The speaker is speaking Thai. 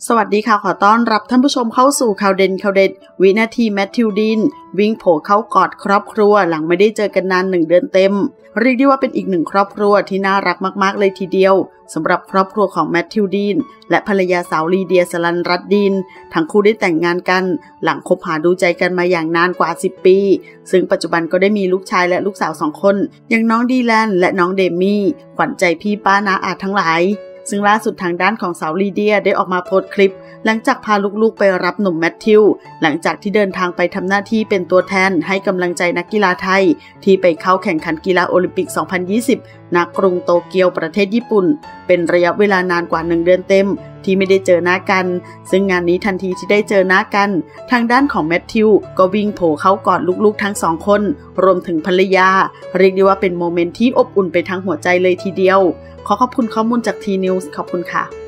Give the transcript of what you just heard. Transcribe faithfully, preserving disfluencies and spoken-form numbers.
สวัสดีค่ะขอต้อนรับท่านผู้ชมเข้าสู่ข่าวเด่นข่าวเด็ดวินาทีแมทธิวดีนวิ่งโผเข้ากอดครอบครัวหลังไม่ได้เจอกันนานหนึ่งเดือนเต็มเรียกได้ว่าเป็นอีกหนึ่งครอบครัวที่น่ารักมากๆเลยทีเดียวสำหรับครอบครัวของแมทธิวดีนและภรรยาสาวลีเดียสลันรัตน์ดีนทั้งคู่ได้แต่งงานกันหลังคบหาดูใจกันมาอย่างนานกว่าสิบปีซึ่งปัจจุบันก็ได้มีลูกชายและลูกสาวสองคนอย่างน้องดีแลนและน้องเดมี่ขวัญใจพี่ป้าน้าอาทั้งหลายซึ่งล่าสุดทางด้านของสาวลีเดียได้ออกมาโพสต์คลิปหลังจากพาลูกๆไปรับหนุ่มแมทธิวหลังจากที่เดินทางไปทำหน้าที่เป็นตัวแทนให้กำลังใจนักกีฬาไทยที่ไปเข้าแข่งขันกีฬาโอลิมปิก สองพันยี่สิบ ณ กรุงโตเกียวประเทศญี่ปุ่นเป็นระยะเวลานานกว่าหนึ่งเดือนเต็มที่ไม่ได้เจอหน้ากันซึ่งงานนี้ทันทีที่ได้เจอหน้ากันทางด้านของแมทธิวก็วิ่งโผเข้ากอดลูกๆทั้งสองคนรวมถึงภรรยาเรียกได้ว่าเป็นโมเมนต์ที่อบอุ่นไปทั้งหัวใจเลยทีเดียวขอขอบคุณข้อมูลจากทีนิวส์ขอบคุณค่ะ